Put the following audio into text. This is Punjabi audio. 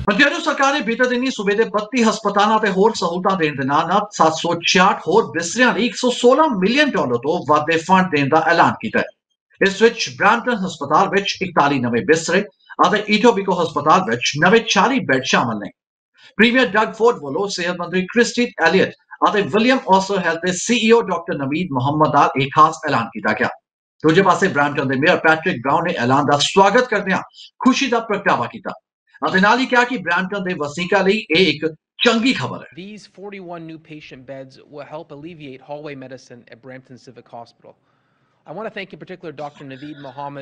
पंजाब सरकार ने बीते दिन ही सूबे के 32 ਹਸਪਤਾਲਾਂ ਤੇ ਹੋਰ ਸਹੂਲਤਾਂ ਦੇਣ ਦੇ ਨਾਲ 766 ਹੋਰ ਬਿਸਤਰਿਆਂ ਲਈ $116 ਮਿਲੀਅਨ ਤੋਂ ਵੱਧ ਦੇ ਫੰਡ ਦੇਣ ਦਾ ਐਲਾਨ ਕੀਤਾ ਹੈ। ਇਸ ਵਿੱਚ ਬ੍ਰੈਂਟਨ ਹਸਪਤਾਲ ਵਿੱਚ 41 ਨਵੇਂ ਬਿਸਤਰੇ ਅਤੇ ਈਟੋਬੀਕੋ ਹਸਪਤਾਲ ਵਿੱਚ ਨਵੇਂ 40 ਬੈੱਡ ਸ਼ਾਮਲ ਨੇ। ਪ੍ਰੀਮੀਅਰ ਡਗ ਫੋਰਡ ਵੱਲੋਂ ਸਿਹਤ ਮੰਤਰੀ ਕ੍ਰਿਸਟੀ ਐਲੀਅਟ ਅਤੇ ਵਿਲੀਅਮ ਔਸਰ ਹੈਲਥ ਦੇ ਸੀਈਓ ਡਾਕਟਰ ਨਵੀਦ ਮੁਹੰਮਦ ਦਾ ਇਹ ਖਾਸ ਐਲਾਨ ਕੀਤਾ ਗਿਆ। ਦੂਜੇ ਪਾਸੇ ਬ੍ਰੈਂਟਨ ਦੇ ਮੇਅਰ ਪੈਟਰਿਕ ਬਰਾਊਨ ਨੇ ਐਲਾਨ ਦਾ ਸਵਾਗਤ ਕਰਦਿਆਂ ਖੁਸ਼ੀ ਦਾ ਪ੍ਰਗਟਾਵਾ ਕੀਤਾ ਅਤੇ ਨਾਲ ਹੀ ਕਿਹਾ ਕਿ ਬ੍ਰੈਂਟਨ ਦੇ ਵਸਨੀਕਾਂ ਲਈ ਇਹ ਇੱਕ ਚੰਗੀ ਖਬਰ ਹੈ। These 41 new patient beds will help alleviate hallway medicine at Brampton Civic Hospital. I want to thank in particular Dr. Naveed Mohammed